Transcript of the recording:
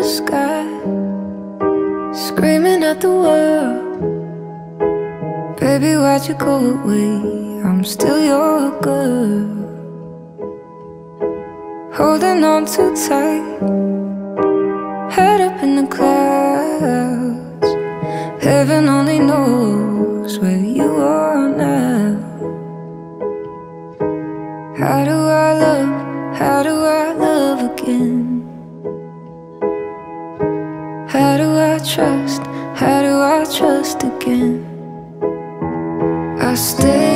sky, screaming at the world. Baby, why'd you go away? I'm still your girl. Holding on too tight, head up in the clouds. Heaven only knows where you are now. How do I love? How do I love again? How do I trust? How do I trust again? I stay